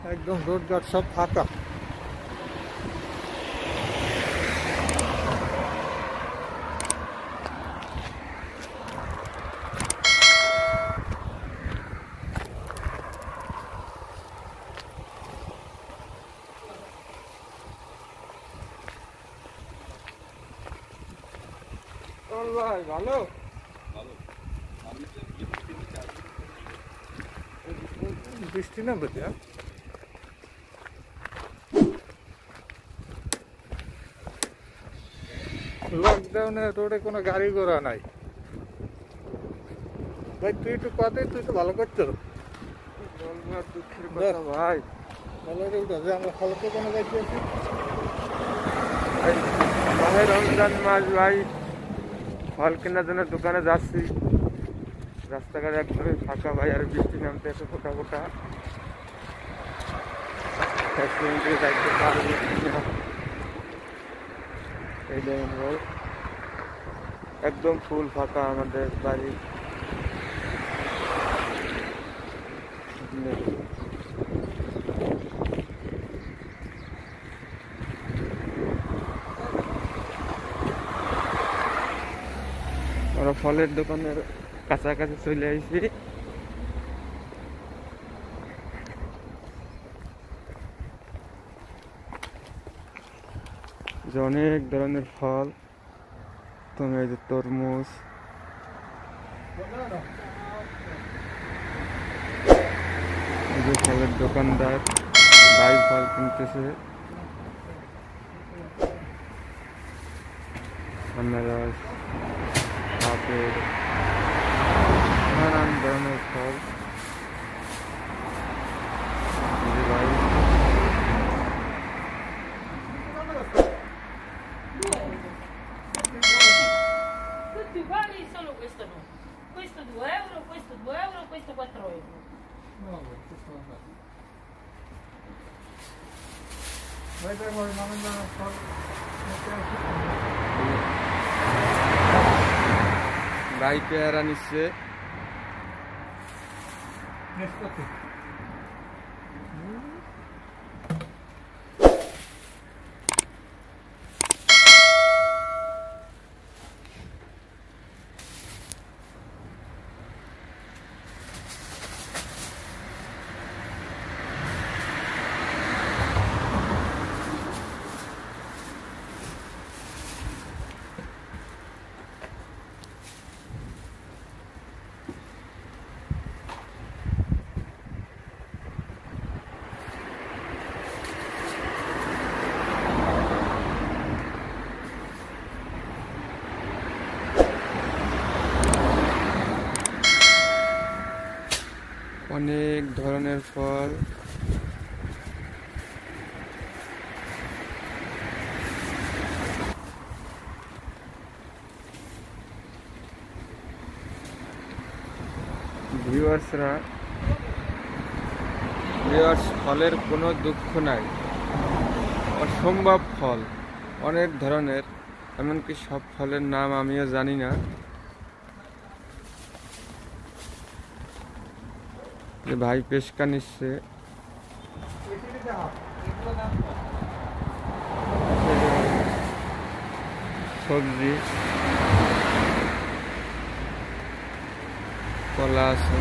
একদম রোড ঘাট সব ফাঁকা। ভাই ভালো বৃষ্টি না বোঝা। লকডাউনে রোডে কোনো গাড়ি ঘোড়া নাই। ভাই তুই একটু কথা, তুই তো ভালো করছো। দুঃখের কথা ভাই, ভালো উঠা যে আমরা ফলের দোকানে যাইতে আছি। ভাই রমজান মাস ভাই, ফল কেনার জন্য দোকানে যাচ্ছি। রাস্তাঘাট একদমই ফাঁকা ভাই, আর বৃষ্টি নামতে এসে ফোটা ফোটা। যাইতে পারবো এই দেখুন ভাই, একদম ফুল ফাঁকা আমাদের বাড়ি। আমরা ফলের দোকানের কাছাকাছি চলে আসছি। অনেক ধরনের ফল, তুমি এই যে তরমুজ, এই যে ফলের দোকানদার ভাই ফল কিনতেছে। আনারস, আপেল, নানান ধরনের ফল। ভাই tutti uguali, solo questo no. Questo 2 euro, questo 2 euro, questo 4 euro. No, questo non è. Vai da qua, ma non è fare. ভাই পেয়ারা নিচ্ছে। অনেক ধরনের ফল, ভিউয়ার্স ফলের কোনো দুঃখ নাই, অসম্ভব ফল অনেক ধরনের, এমনকি সব ফলের নাম আমিও জানি না। ভাই পেশকা নিচ্ছে, সবজি, কলা আছে,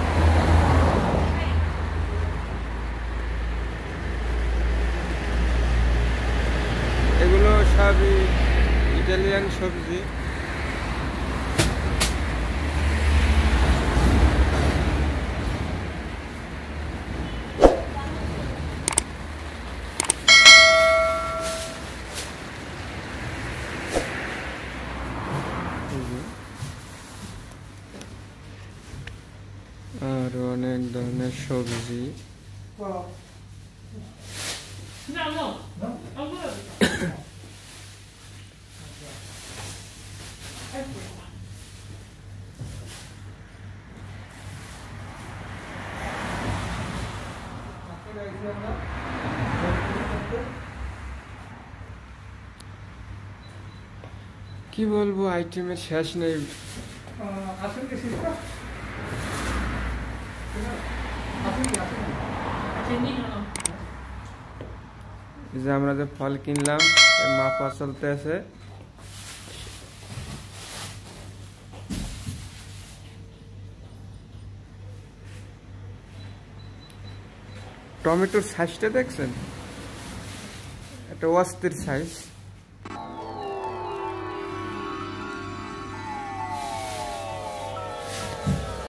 এগুলো সবই ইটালিয়ান সবজি। আর অনেক ধরনের সবজি। No, no. Ancora. কি বলবো, আইটেমের শেষ নেই। আসুন কি এই যে আমরা যে ফল কিনলাম মাপা চলতে আছে। টমেটোর সাইজটা দেখছেন, একটা অস্থির সাইজ।